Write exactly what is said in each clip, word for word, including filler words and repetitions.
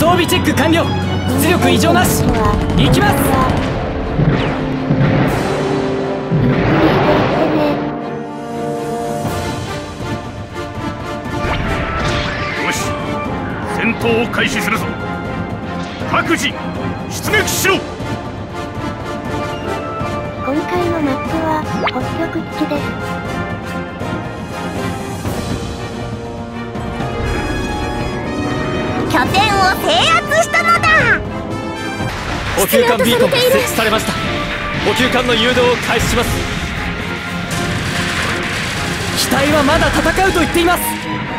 装備チェック完了。出力異常なし。行きます。 よし、戦闘を開始するぞ。各自出撃しろ。 今回のマップは北極基地です。 拠点を制圧したのだ。 補給艦ビーコンが設置されました。補給艦の誘導を開始します。機体はまだ戦うと言っています。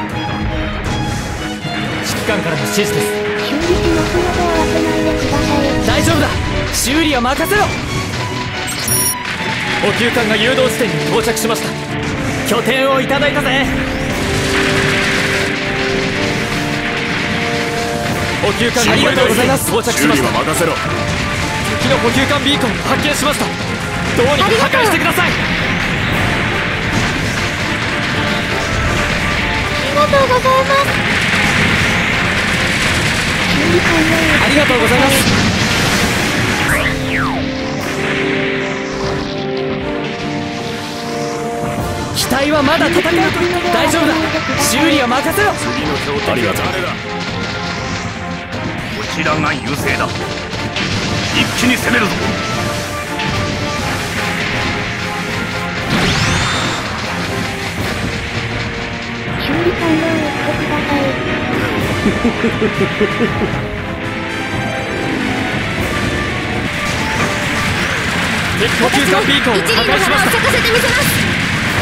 指揮官からの指示です。 修理しますので慌てないでください。 大丈夫だ、修理は任せろ。補給艦が誘導地点に到着しました。拠点をいただいたぜ。補給艦が誘導地点に到着しました。 任せろ。 敵の補給艦ビーコンを発見しました。どうにか破壊してください。 ありがとうございます。修理完了。 ありがとうございます。機体はまだ戦うと。大丈夫だ、修理は任せろ。 次の標的は誰だ。こちらが優勢だ。一気に攻めるぞ。 修理完了をしてください。 敵補給艦ビーコンを破壊しました。 咲かせてみせます。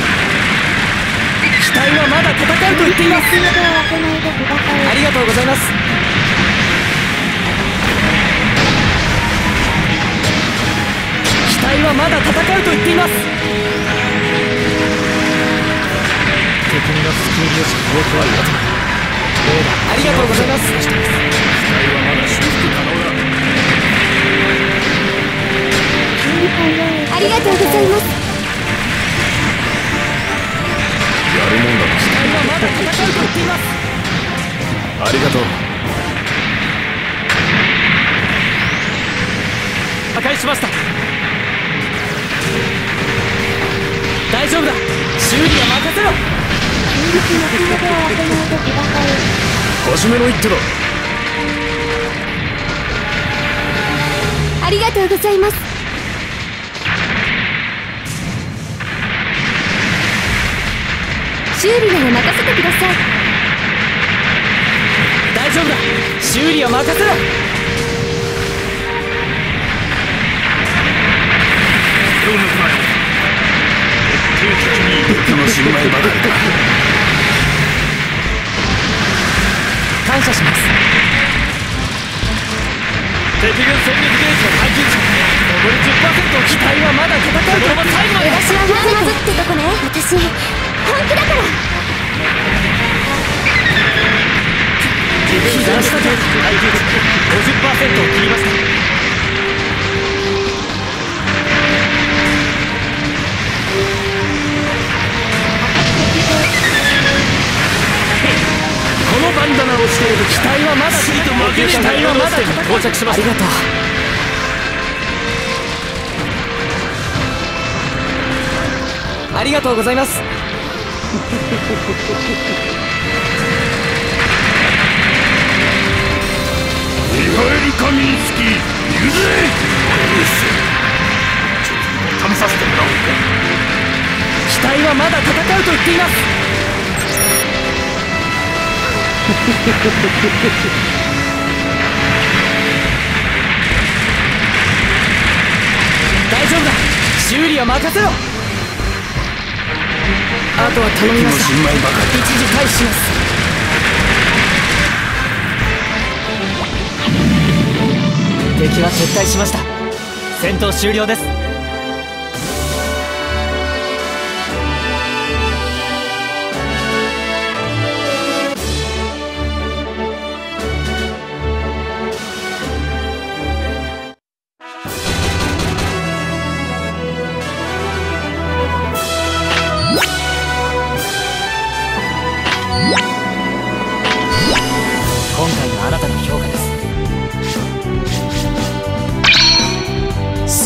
機体はまだ戦うと言っています。 ので慌てないでください。 ありがとうございます。機体はまだ戦うと言っています。敵味のスキー粒子の動きはありがとう。ありがとうございます。機体はまだ修復可能だ。 修理完了。 ありがとうございます。 やるもんだな。 機体はまだ戦うと言っています。 ありがとう。 破壊しました。大丈夫だ、修理は任せろ。 修理しますので慌てないでください。 初めの一手だ。 ありがとうございます。修理なら任せてください。 大丈夫だ、修理は任せろ。 手を抜くなよ。徹底的に敵の心配ばかりだ。 感謝します。敵軍戦力ゲージの解禁値残り じゅっパーセント。機体はまだ戦うと。このまま最後まで。 私はまずまずってとこね。私本気だから。 被弾したと。耐久値 ごじゅっパーセント を切りました。このバンダナをしている。機体はまだついて負ける。機体はまだ到着しました。ありがとう。ありがとうございます。 ミハエル・カミンスキー、行くぜ。ちょっと試させてもらおうか。 機体はまだ戦うと言っています。大丈夫だ、修理は任せろ。あとは頼みました。 心配ばかり。 一時回避します。敵は撤退しました。戦闘終了です。今回のあなたの評価です。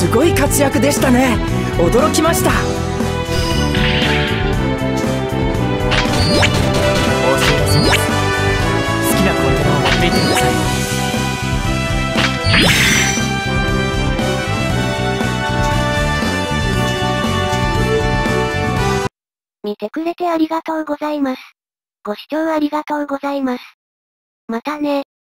すごい活躍でしたね。驚きました。お知らせです。好きなコンテナを持っていってください。 見てくれてありがとうございます。ご視聴ありがとうございます。またね。